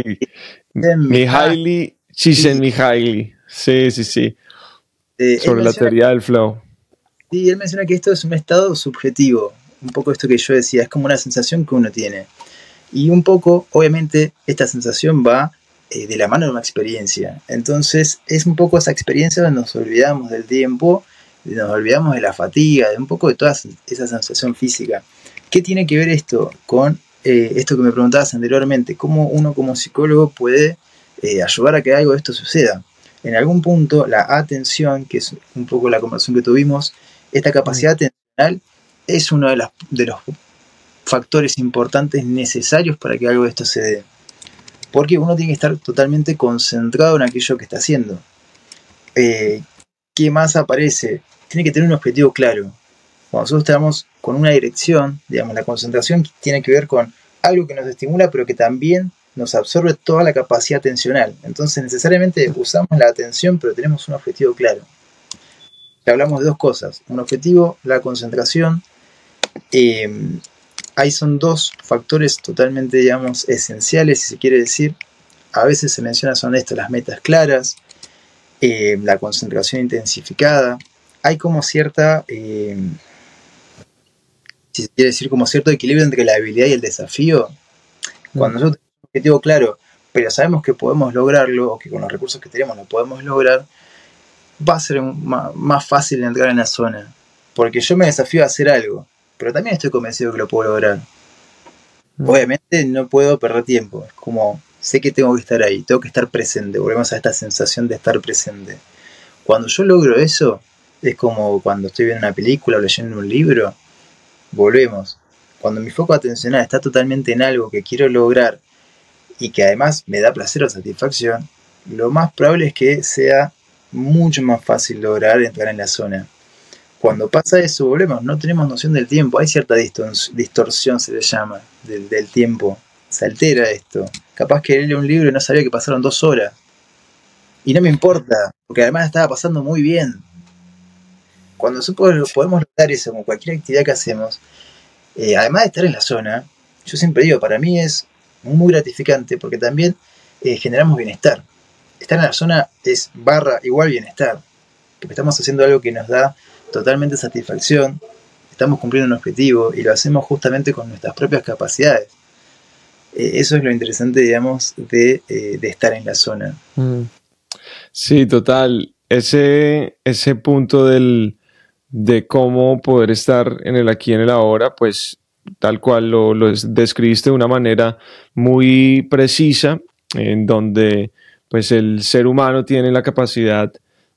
Mihaly Csikszentmihalyi. Sí, sí, sí. Eh, Sobre la teoría del flow. Sí, él menciona que esto es un estado subjetivo. Un poco esto que yo decía, es como una sensación que uno tiene. Y un poco, obviamente, esta sensación va eh, de la mano de una experiencia. Entonces, es un poco esa experiencia donde nos olvidamos del tiempo, nos olvidamos de la fatiga, de un poco de toda esa sensación física. ¿Qué tiene que ver esto con eh, esto que me preguntabas anteriormente? ¿Cómo uno como psicólogo puede eh, ayudar a que algo de esto suceda? En algún punto, la atención, que es un poco la conversación que tuvimos, esta capacidad atencional es uno de, las, de los factores importantes necesarios para que algo de esto se dé. Porque uno tiene que estar totalmente concentrado en aquello que está haciendo. Eh, ¿Qué más aparece? Tiene que tener un objetivo claro. Cuando nosotros estamos con una dirección, digamos, la concentración tiene que ver con algo que nos estimula, pero que también nos absorbe toda la capacidad atencional. Entonces necesariamente usamos la atención, pero tenemos un objetivo claro. Ya hablamos de dos cosas. Un objetivo, la concentración. Eh, ahí son dos factores totalmente, digamos, esenciales, si se quiere decir. A veces se menciona son esto, las metas claras, eh, la concentración intensificada. Hay como cierta, eh, si se quiere decir, como cierto equilibrio entre la habilidad y el desafío. Cuando nosotros tenemos un objetivo claro, pero sabemos que podemos lograrlo, o que con los recursos que tenemos lo podemos lograr, va a ser más fácil entrar en la zona. Porque yo me desafío a hacer algo, pero también estoy convencido que lo puedo lograr. Obviamente no puedo perder tiempo. Es como, sé que tengo que estar ahí, tengo que estar presente. Volvemos a esta sensación de estar presente. Cuando yo logro eso, es como cuando estoy viendo una película o leyendo un libro, volvemos. Cuando mi foco atencional está totalmente en algo que quiero lograr y que además me da placer o satisfacción, lo más probable es que sea mucho más fácil lograr entrar en la zona. Cuando pasa eso, volvemos, no tenemos noción del tiempo, hay cierta distorsión, se le llama, del, del tiempo, se altera esto. Capaz que leí un libro y no sabía que pasaron dos horas. Y no me importa, porque además estaba pasando muy bien. Cuando nosotros podemos lograr eso con cualquier actividad que hacemos, eh, además de estar en la zona, yo siempre digo, para mí es muy gratificante porque también eh, generamos bienestar. Estar en la zona es barra igual bienestar, porque estamos haciendo algo que nos da totalmente satisfacción, estamos cumpliendo un objetivo y lo hacemos justamente con nuestras propias capacidades. Eh, eso es lo interesante, digamos, de, eh, de estar en la zona. Mm. Sí, total. Ese, ese punto del, de cómo poder estar en el aquí y en el ahora, pues tal cual lo, lo describiste de una manera muy precisa, en donde pues el ser humano tiene la capacidad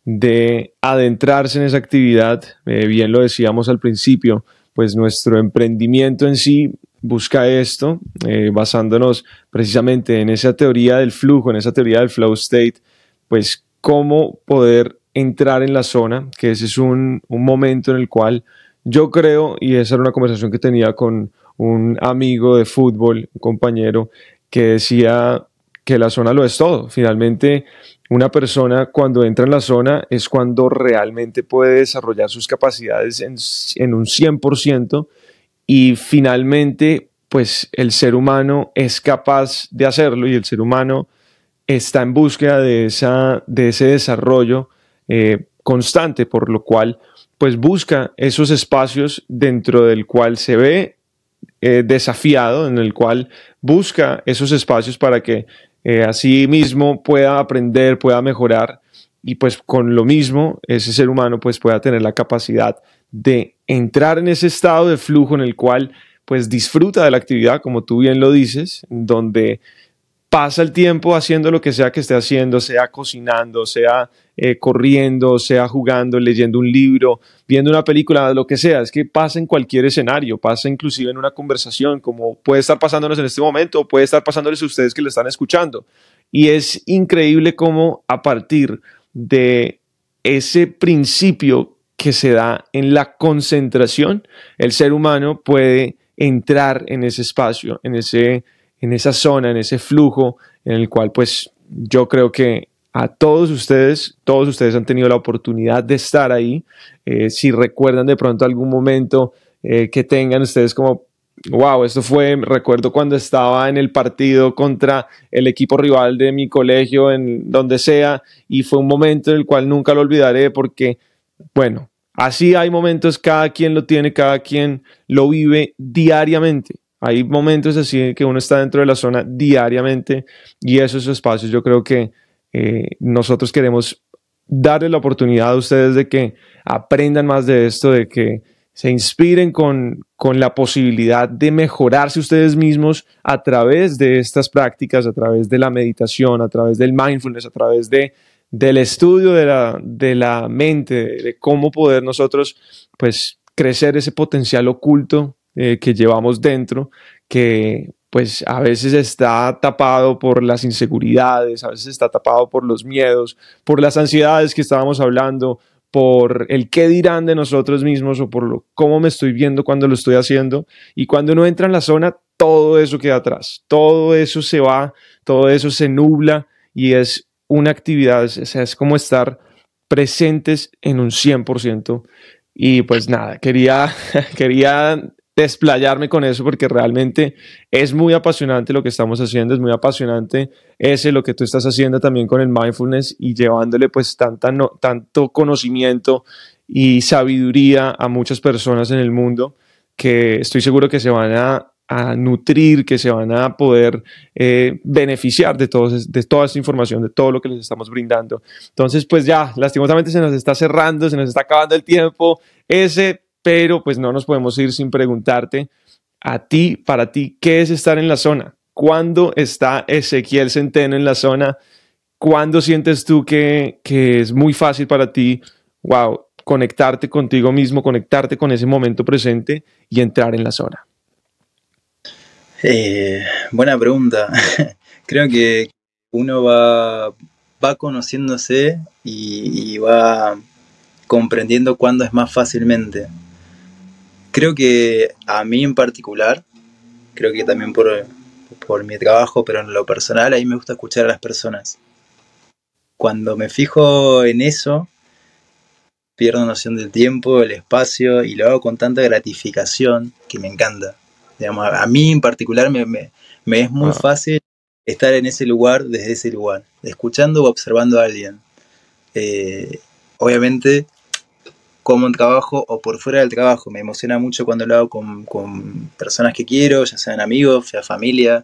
de adentrarse en esa actividad. Eh, bien lo decíamos al principio, pues nuestro emprendimiento en sí busca esto, eh, basándonos precisamente en esa teoría del flujo, en esa teoría del flow state, pues cómo poder entrar en la zona, que ese es un, un momento en el cual yo creo, y esa era una conversación que tenía con un amigo de fútbol, un compañero, que decía que la zona lo es todo. Finalmente, una persona cuando entra en la zona es cuando realmente puede desarrollar sus capacidades en, en un cien por ciento y finalmente, pues el ser humano es capaz de hacerlo y el ser humano está en búsqueda de, esa, de ese desarrollo eh, constante, por lo cual pues busca esos espacios dentro del cual se ve eh, desafiado, en el cual busca esos espacios para que eh, así mismo pueda aprender, pueda mejorar y pues con lo mismo ese ser humano pues pueda tener la capacidad de entrar en ese estado de flujo en el cual pues disfruta de la actividad, como tú bien lo dices, donde pasa el tiempo haciendo lo que sea que esté haciendo, sea cocinando, sea eh, corriendo, sea jugando, leyendo un libro, viendo una película, lo que sea. Es que pasa en cualquier escenario, pasa inclusive en una conversación, como puede estar pasándonos en este momento o puede estar pasándoles a ustedes que lo están escuchando. Y es increíble cómo a partir de ese principio que se da en la concentración, el ser humano puede entrar en ese espacio, en ese en esa zona, en ese flujo en el cual pues yo creo que a todos ustedes, todos ustedes han tenido la oportunidad de estar ahí. Eh, si recuerdan de pronto algún momento eh, que tengan ustedes como, wow, esto fue, recuerdo cuando estaba en el partido contra el equipo rival de mi colegio, en donde sea, y fue un momento en el cual nunca lo olvidaré porque, bueno, así hay momentos, cada quien lo tiene, cada quien lo vive diariamente. Hay momentos así que uno está dentro de la zona diariamente y esos espacios yo creo que eh, nosotros queremos darle la oportunidad a ustedes de que aprendan más de esto, de que se inspiren con, con la posibilidad de mejorarse ustedes mismos a través de estas prácticas, a través de la meditación, a través del mindfulness, a través de, del estudio de la, de la mente, de, de cómo poder nosotros pues crecer ese potencial oculto Eh, que llevamos dentro, que pues a veces está tapado por las inseguridades, a veces está tapado por los miedos, por las ansiedades que estábamos hablando, por el qué dirán de nosotros mismos o por lo, cómo me estoy viendo cuando lo estoy haciendo. Y cuando uno entra en la zona, todo eso queda atrás, todo eso se va, todo eso se nubla y es una actividad, o sea, es como estar presentes en un cien por ciento. Y pues nada, quería, quería desplayarme con eso porque realmente es muy apasionante lo que estamos haciendo, es muy apasionante ese lo que tú estás haciendo también con el mindfulness y llevándole pues tanta no, tanto conocimiento y sabiduría a muchas personas en el mundo que estoy seguro que se van a, a nutrir, que se van a poder eh, beneficiar de, todos, de toda esta información, de todo lo que les estamos brindando. Entonces pues ya, lastimosamente se nos está cerrando, se nos está acabando el tiempo, ese pero pues no nos podemos ir sin preguntarte a ti, para ti, ¿qué es estar en la zona? ¿Cuándo está Ezequiel Centeno en la zona? ¿Cuándo sientes tú que, que es muy fácil para ti? Wow, conectarte contigo mismo, conectarte con ese momento presente y entrar en la zona? Eh, buena pregunta. Creo que uno va, va conociéndose y, y va comprendiendo cuándo es más fácilmente. Creo que a mí en particular, creo que también por, por mi trabajo, pero en lo personal, a mí me gusta escuchar a las personas. Cuando me fijo en eso, pierdo noción del tiempo, el espacio, y lo hago con tanta gratificación que me encanta. Digamos, a mí en particular me, me, me es muy Wow. fácil estar en ese lugar desde ese lugar, escuchando o observando a alguien. Eh, obviamente, como en trabajo o por fuera del trabajo, me emociona mucho cuando lo hago con, con personas que quiero, ya sean amigos, ya familia.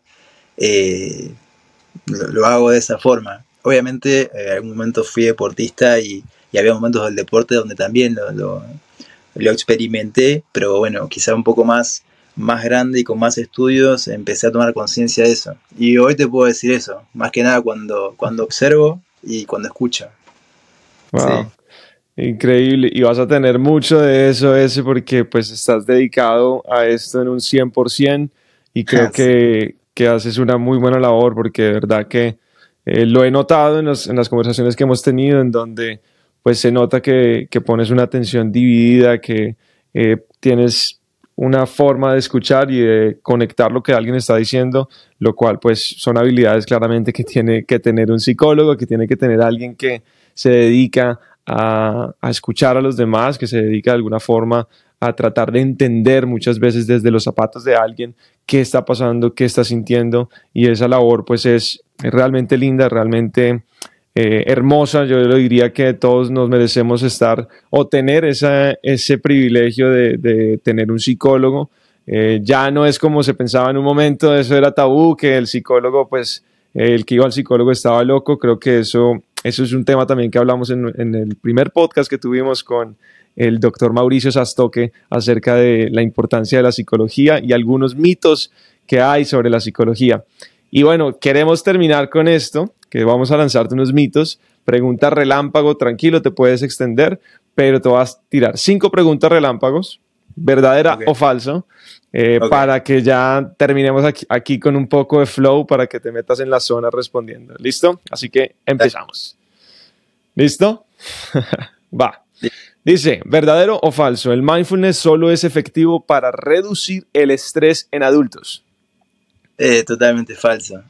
Eh, lo, lo hago de esa forma. Obviamente, eh, en algún momento fui deportista y, y había momentos del deporte donde también lo, lo, lo experimenté, pero bueno, quizá un poco más, más grande y con más estudios empecé a tomar conciencia de eso. Y hoy te puedo decir eso, más que nada cuando, cuando observo y cuando escucho. Wow. Sí. Increíble. Y vas a tener mucho de eso, ese, porque pues estás dedicado a esto en un cien por ciento y creo Sí. que, que haces una muy buena labor, porque de verdad que eh, lo he notado en, los, en las conversaciones que hemos tenido, en donde pues se nota que, que pones una atención dividida, que eh, tienes una forma de escuchar y de conectar lo que alguien está diciendo, lo cual pues son habilidades claramente que tiene que tener un psicólogo, que tiene que tener alguien que se dedica a, a escuchar a los demás, que se dedica de alguna forma a tratar de entender muchas veces desde los zapatos de alguien qué está pasando, qué está sintiendo, y esa labor pues es, es realmente linda, realmente eh, hermosa. Yo lo diría que todos nos merecemos estar o tener esa, ese privilegio de, de tener un psicólogo. Eh, ya no es como se pensaba en un momento, eso era tabú, que el psicólogo pues el que iba al psicólogo estaba loco. Creo que eso, eso es un tema también que hablamos en, en el primer podcast que tuvimos con el doctor Mauricio Sastoque acerca de la importancia de la psicología y algunos mitos que hay sobre la psicología. Y bueno, queremos terminar con esto, que vamos a lanzarte unos mitos. Pregunta relámpago, tranquilo, te puedes extender, pero te vas a tirar cinco preguntas relámpagos, verdadera Okay. o falso, eh, Okay. para que ya terminemos aquí, aquí con un poco de flow, para que te metas en la zona respondiendo. ¿Listo? Así que empezamos. ¿Listo? Va. Dice, ¿verdadero o falso? ¿El mindfulness solo es efectivo para reducir el estrés en adultos? Eh, totalmente falso.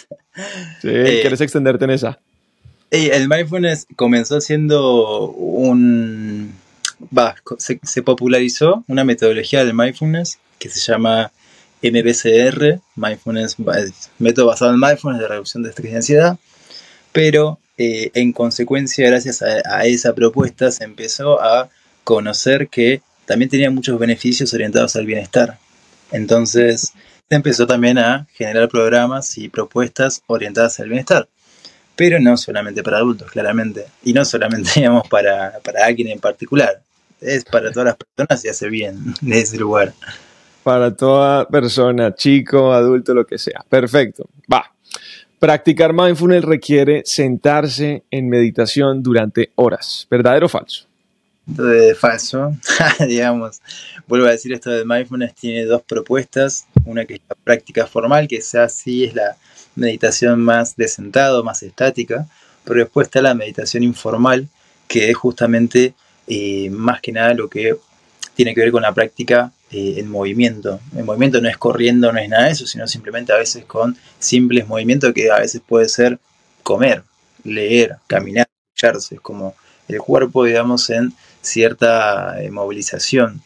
Sí, eh, ¿quieres extenderte en esa? eh, el mindfulness comenzó siendo un... Va, se, se popularizó una metodología del mindfulness que se llama M B C R, mindfulness, método basado en mindfulness de reducción de estrés y ansiedad, pero eh, en consecuencia, gracias a, a esa propuesta, se empezó a conocer que también tenía muchos beneficios orientados al bienestar. Entonces se empezó también a generar programas y propuestas orientadas al bienestar, pero no solamente para adultos, claramente, y no solamente, digamos, para, para alguien en particular, es para todas las personas y hace bien de ese lugar. Para toda persona, chico, adulto, lo que sea. Perfecto. Va. Practicar mindfulness requiere sentarse en meditación durante horas. ¿Verdadero o falso? Entonces, falso, digamos. Vuelvo a decir, esto de mindfulness tiene dos propuestas. Una que es la práctica formal, que esa sí es la meditación más de sentado, más estática, pero después está la meditación informal, que es justamente eh, más que nada lo que tiene que ver con la práctica eh, en movimiento. El movimiento no es corriendo, no es nada de eso, sino simplemente a veces con simples movimientos, que a veces puede ser comer, leer, caminar, escucharse. Es como el cuerpo, digamos, en cierta eh, movilización.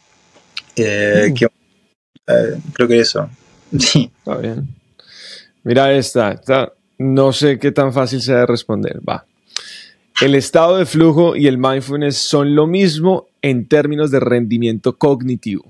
Eh, Mm. que, eh, creo que eso. Sí. Está bien. Mira esta, esta. No sé qué tan fácil sea de responder. Va. ¿El estado de flujo y el mindfulness son lo mismo en términos de rendimiento cognitivo?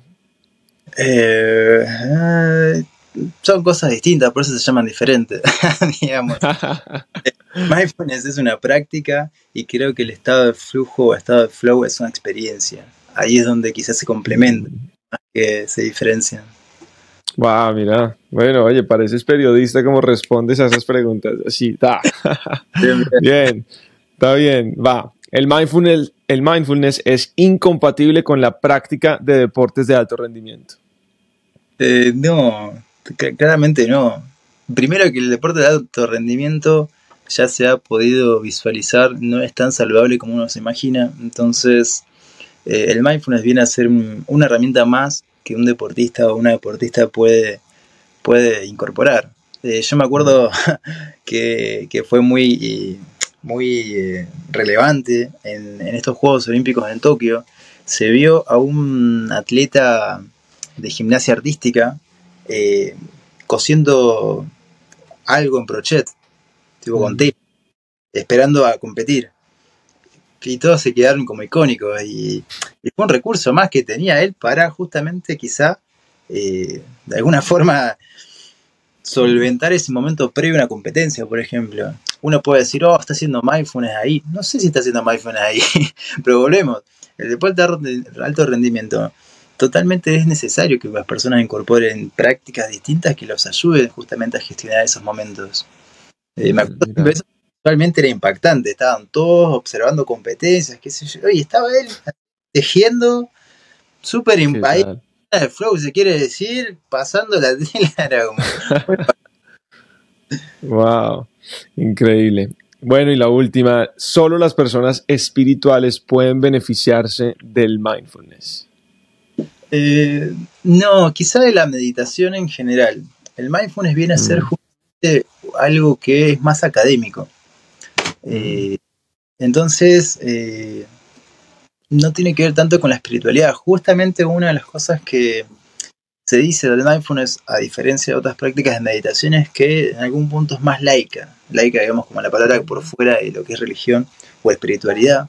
Eh, eh, son cosas distintas, por eso se llaman diferentes. Digamos. Mindfulness es una práctica y creo que el estado de flujo o estado de flow es una experiencia. Ahí es donde quizás se complementan, más que se diferencian. Wow, mira. Bueno, oye, pareces periodista como respondes a esas preguntas. Sí, está. Bien, bien. Bien, está bien. Va. ¿El mindfulness, el mindfulness es incompatible con la práctica de deportes de alto rendimiento? Eh, no, claramente no. Primero que el deporte de alto rendimiento ya se ha podido visualizar, no es tan saludable como uno se imagina. Entonces, eh, el mindfulness viene a ser un, una herramienta más que un deportista o una deportista puede, puede incorporar. Eh, yo me acuerdo que, que fue muy, muy eh, relevante en, en estos Juegos Olímpicos en Tokio. Se vio a un atleta de gimnasia artística eh, cosiendo algo en crochet, tipo con tape, esperando a competir. Y todos se quedaron como icónicos. Y, y fue un recurso más que tenía él para justamente quizá eh, de alguna forma solventar ese momento previo a una competencia, por ejemplo. Uno puede decir, oh, está haciendo mindfulness ahí. No sé si está haciendo mindfulness ahí, pero volvemos. El deporte de alto rendimiento, totalmente es necesario que las personas incorporen prácticas distintas que los ayuden justamente a gestionar esos momentos. Eh, me acuerdo que eso realmente era impactante. Estaban todos observando competencias, qué sé yo, y estaba él tejiendo súper impactante. El flow, se quiere decir, pasando la tela, era como... Wow, increíble. Bueno, y la última, ¿solo las personas espirituales pueden beneficiarse del mindfulness? Eh, no, quizá de la meditación en general. El mindfulness viene a ser mm. justamente algo que es más académico. Eh, entonces... Eh, no tiene que ver tanto con la espiritualidad. Justamente una de las cosas que se dice del mindfulness, a diferencia de otras prácticas de meditación, es que en algún punto es más laica. Laica, digamos, como la palabra por fuera de lo que es religión o espiritualidad.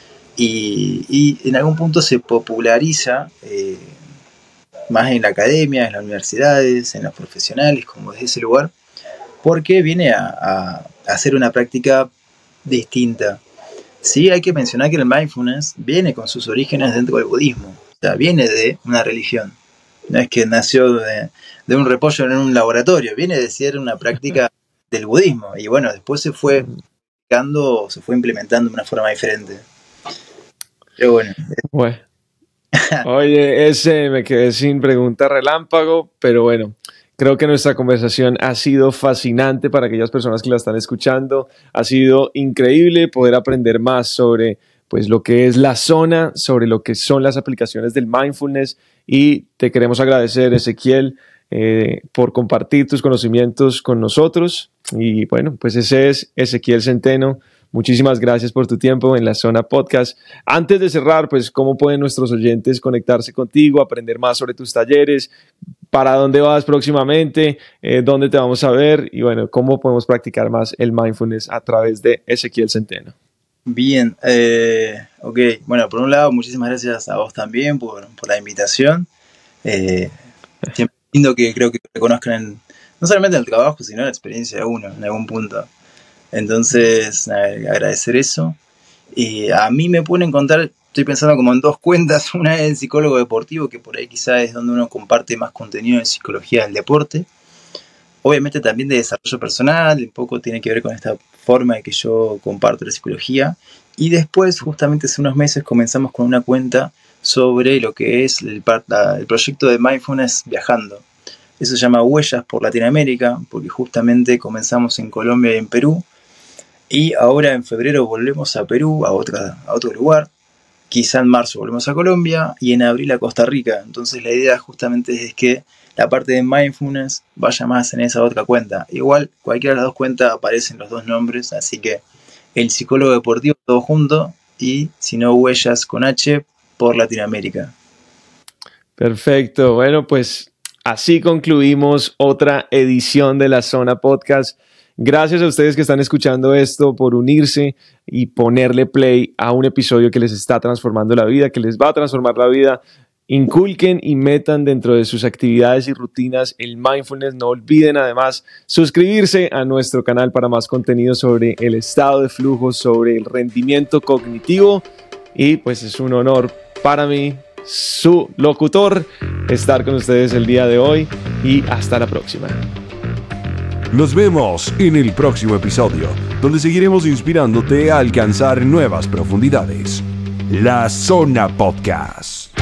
Y, y en algún punto se populariza eh, más en la academia, en las universidades, en los profesionales, como desde ese lugar, porque viene a, a, a ser una práctica distinta. Sí, hay que mencionar que el mindfulness viene con sus orígenes dentro del budismo, o sea, viene de una religión. No es que nació de, de un repollo en un laboratorio, viene de ser una práctica del budismo. Y bueno, después se fue aplicando, se fue implementando de una forma diferente. Pero bueno. bueno. Oye, ese me quedé sin pregunta relámpago, pero bueno. Creo que nuestra conversación ha sido fascinante para aquellas personas que la están escuchando. Ha sido increíble poder aprender más sobre pues, lo que es la zona, sobre lo que son las aplicaciones del mindfulness. Y te queremos agradecer, Ezequiel, eh, por compartir tus conocimientos con nosotros. Y bueno, pues ese es Ezequiel Centeno. Muchísimas gracias por tu tiempo en La Zona Podcast. Antes de cerrar, pues, ¿cómo pueden nuestros oyentes conectarse contigo, aprender más sobre tus talleres? ¿Para dónde vas próximamente? Eh, ¿Dónde te vamos a ver? Y bueno, ¿cómo podemos practicar más el mindfulness a través de Ezequiel Centeno? Bien, eh, ok. Bueno, por un lado, muchísimas gracias a vos también por, por la invitación. Eh, siempre es lindo que creo que reconozcan en, no solamente el trabajo, sino la experiencia de uno en algún punto. Entonces, agradecer eso. Y a mí me pueden encontrar, estoy pensando como en dos cuentas. Una es el psicólogo deportivo, que por ahí quizás es donde uno comparte más contenido de psicología del deporte. Obviamente también de desarrollo personal, un poco tiene que ver con esta forma de que yo comparto la psicología. Y después, justamente hace unos meses, comenzamos con una cuenta sobre lo que es el, el proyecto de Mindfulness Viajando. Eso se llama Huellas por Latinoamérica, porque justamente comenzamos en Colombia y en Perú. Y ahora en febrero volvemos a Perú, a, otra, a otro lugar. Quizá en marzo volvemos a Colombia y en abril a Costa Rica. Entonces la idea justamente es que la parte de mindfulness vaya más en esa otra cuenta. Igual, cualquiera de las dos cuentas aparecen los dos nombres, así que el psicólogo deportivo todo junto y si no Huellas con H por Latinoamérica. Perfecto. Bueno, pues así concluimos otra edición de La Zona Podcast. Gracias a ustedes que están escuchando esto por unirse y ponerle play a un episodio que les está transformando la vida, que les va a transformar la vida. Inculquen y metan dentro de sus actividades y rutinas el mindfulness. No olviden además suscribirse a nuestro canal para más contenido sobre el estado de flujo, sobre el rendimiento cognitivo. Y pues es un honor para mí, su locutor, estar con ustedes el día de hoy y hasta la próxima. Nos vemos en el próximo episodio, donde seguiremos inspirándote a alcanzar nuevas profundidades. La Zona Podcast.